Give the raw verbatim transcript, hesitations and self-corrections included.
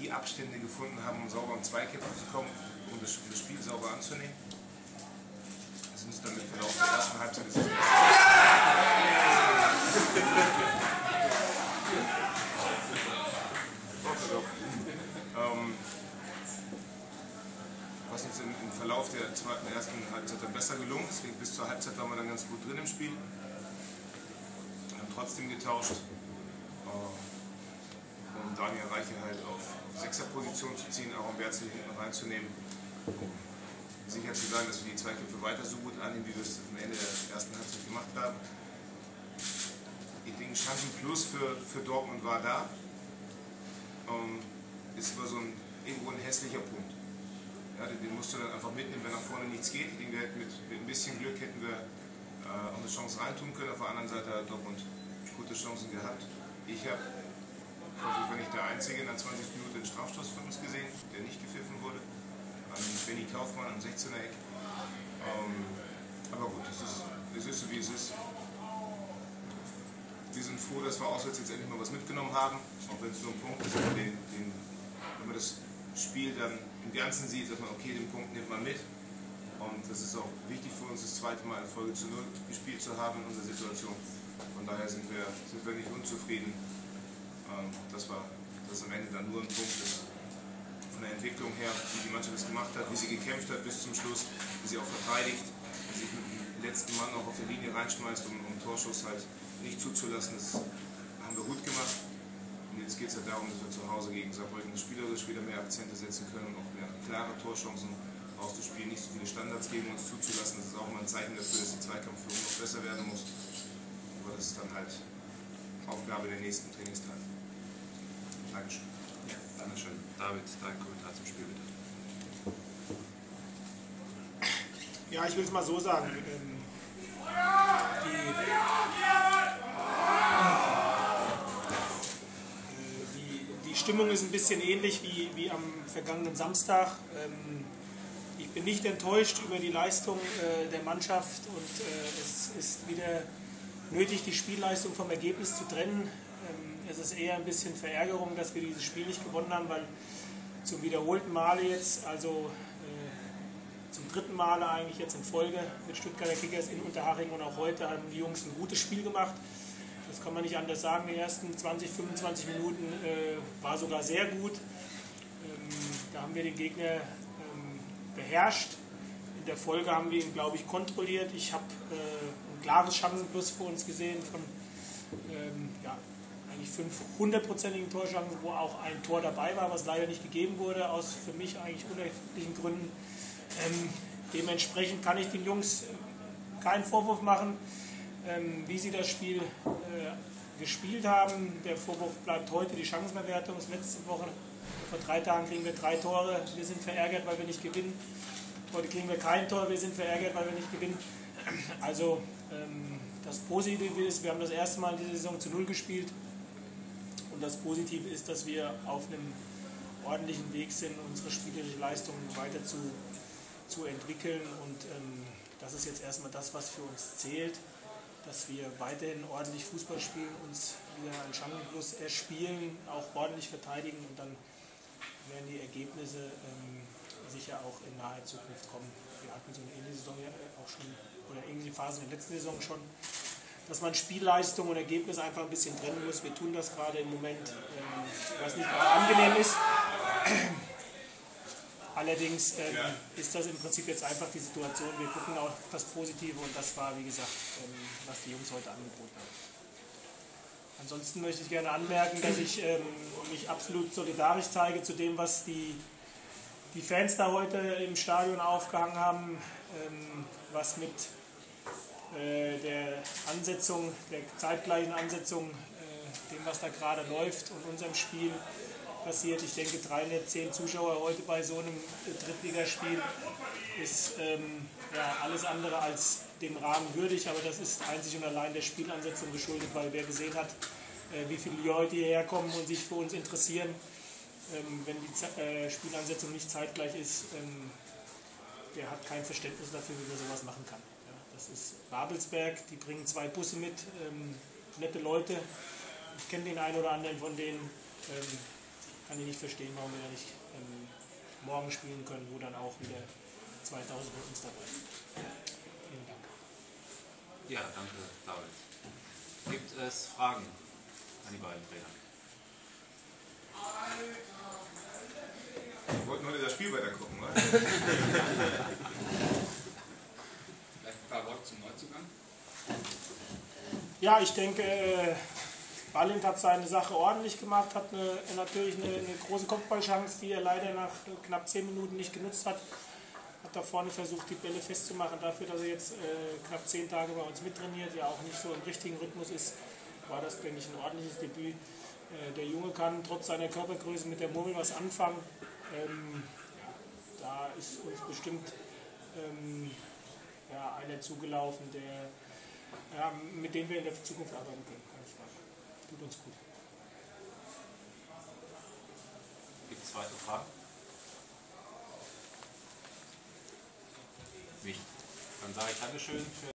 die Abstände gefunden haben, um sauber in Zweikämpfe zu kommen, um das, das Spiel sauber anzunehmen. Wir sind uns dann im Verlauf der ersten Halbzeit ist ähm, was uns im, im Verlauf der zweiten, ersten Halbzeit dann besser gelungen. Deswegen bis zur Halbzeit waren wir dann ganz gut drin im Spiel. Wir haben trotzdem getauscht, äh, um Daniel Reiche halt auf, auf Sechserposition zu ziehen, auch um Berzel hinten reinzunehmen, um sicher zu sein, dass wir die Zweikämpfe weiter so gut annehmen, wie wir es am Ende der ersten Halbzeit gemacht haben. Ich denke, Chancen Plus für, für Dortmund war da. Ähm, ist aber so ein, irgendwo ein hässlicher Punkt. Ja, den, den musst du dann einfach mitnehmen, wenn nach vorne nichts geht. Ich denke, wir hätten mit, mit ein bisschen Glück hätten wir äh, auch eine Chance reintun können. Auf der anderen Seite hat Dortmund gute Chancen gehabt. Ich habe, ich war nicht der Einzige, in der zwanzigsten Minute einen Strafstoß von uns gesehen, der nicht gepfiffen wurde. An Benny Kaufmann am sechzehner Eck. Ähm, aber gut, es ist, es ist so wie es ist. Wir sind froh, dass wir auswärts jetzt endlich mal was mitgenommen haben, auch wenn es nur ein Punkt ist. Aber den, den, wenn man das Spiel dann im Ganzen sieht, dass man, okay, den Punkt nimmt man mit. Und das ist auch wichtig für uns, das zweite Mal in Folge zu null gespielt zu haben in unserer Situation. Von daher sind wir, sind wir nicht unzufrieden, ähm, dass, wir, dass am Ende dann nur ein Punkt ist. Von der Entwicklung her, wie die Mannschaft es gemacht hat, wie sie gekämpft hat bis zum Schluss, wie sie auch verteidigt, wie sie mit dem letzten Mann auch auf die Linie reinschmeißt, um, um Torschuss halt nicht zuzulassen. Das haben wir gut gemacht. Und jetzt geht es halt darum, dass wir zu Hause gegen Saarbrücken spielerisch wieder mehr Akzente setzen können und auch mehr klare Torchancen auszuspielen, nicht so viele Standards gegen uns zuzulassen. Das ist auch mal ein Zeichen dafür, dass die Zweikampfführung noch besser werden muss. Aber das ist dann halt Aufgabe der nächsten Trainingstage. Dankeschön. Ja, Dankeschön. David, dein Kommentar zum Spiel bitte. Ja, ich will es mal so sagen. Ähm, die, die, die Stimmung ist ein bisschen ähnlich wie, wie am vergangenen Samstag. Ähm, ich bin nicht enttäuscht über die Leistung äh, der Mannschaft und äh, es ist wieder nötig, die Spielleistung vom Ergebnis zu trennen. Ähm, es ist eher ein bisschen Verärgerung, dass wir dieses Spiel nicht gewonnen haben, weil zum wiederholten Male jetzt, also äh, zum dritten Male eigentlich jetzt in Folge mit Stuttgarter Kickers in Unterhaching und auch heute haben die Jungs ein gutes Spiel gemacht. Das kann man nicht anders sagen. Die ersten zwanzig, fünfundzwanzig Minuten äh, war sogar sehr gut. Ähm, da haben wir den Gegner ähm, beherrscht. In der Folge haben wir ihn, glaube ich, kontrolliert. Ich habe äh, ein klares Chancenplus für uns gesehen von ähm, ja, eigentlich fünf hundertprozentigen Torchancen, wo auch ein Tor dabei war, was leider nicht gegeben wurde, aus für mich eigentlich unerfindlichen Gründen. Ähm, dementsprechend kann ich den Jungs keinen Vorwurf machen, ähm, wie sie das Spiel äh, gespielt haben. Der Vorwurf bleibt heute die Chancenverwertung. Letzte Woche, vor drei Tagen kriegen wir drei Tore. Wir sind verärgert, weil wir nicht gewinnen. Heute kriegen wir kein Tor, wir sind verärgert, weil wir nicht gewinnen. Also ähm, das Positive ist, wir haben das erste Mal in dieser Saison zu Null gespielt. Und das Positive ist, dass wir auf einem ordentlichen Weg sind, unsere spielerische Leistung weiter zu, zu entwickeln. Und ähm, das ist jetzt erstmal das, was für uns zählt, dass wir weiterhin ordentlich Fußball spielen, uns wieder einen Chancenplus erspielen, auch ordentlich verteidigen und dann werden die Ergebnisse ähm, sicher auch in naher Zukunft kommen. Wir hatten so eine ähnliche Saison ja auch schon, oder ähnliche Phase in der letzten Saison schon, dass man Spielleistung und Ergebnis einfach ein bisschen trennen muss. Wir tun das gerade im Moment, ähm, was nicht gerade angenehm ist. Allerdings ähm, ja. ist das im Prinzip jetzt einfach die Situation. Wir gucken auch das Positive und das war, wie gesagt, ähm, was die Jungs heute angeboten haben. Ansonsten möchte ich gerne anmerken, dass ich ähm, mich absolut solidarisch zeige zu dem, was die, die Fans da heute im Stadion aufgehangen haben, ähm, was mit äh, der Ansetzung, der zeitgleichen Ansetzung, äh, dem, was da gerade läuft und unserem Spiel passiert. Ich denke, dreihundertzehn Zuschauer heute bei so einem Drittligaspiel ist ähm, ja, alles andere als dem Rahmen würdig, aber das ist einzig und allein der Spielansetzung geschuldet, weil wer gesehen hat, äh, wie viele Leute hierher kommen und sich für uns interessieren, ähm, wenn die Z äh, Spielansetzung nicht zeitgleich ist, ähm, der hat kein Verständnis dafür, wie man sowas machen kann. Ja, das ist Babelsberg, die bringen zwei Busse mit, ähm, nette Leute, ich kenne den einen oder anderen von denen. Ähm, kann ich nicht verstehen, warum wir da nicht ähm, morgen spielen können, wo dann auch wieder zweitausend von uns dabei sind. Vielen Dank. Ja, danke, David. Gibt es Fragen an die beiden Trainer? Wir wollten heute das Spiel weiter gucken, oder? Vielleicht ein paar Worte zum Neuzugang. Ja, ich denke, äh, Ballint hat seine Sache ordentlich gemacht, hat eine, natürlich eine, eine große Kopfballchance, die er leider nach knapp zehn Minuten nicht genutzt hat. Hat da vorne versucht, die Bälle festzumachen. Dafür, dass er jetzt äh, knapp zehn Tage bei uns mittrainiert, ja auch nicht so im richtigen Rhythmus ist, war das, denke ich, ein ordentliches Debüt. Äh, der Junge kann trotz seiner Körpergröße mit der Murmel was anfangen. Ähm, ja, da ist uns bestimmt ähm, ja, einer zugelaufen, der, ja, mit dem wir in der Zukunft arbeiten können. Keine Frage. Tut uns gut. Gibt es weitere Fragen? Nicht. Dann sage ich Dankeschön für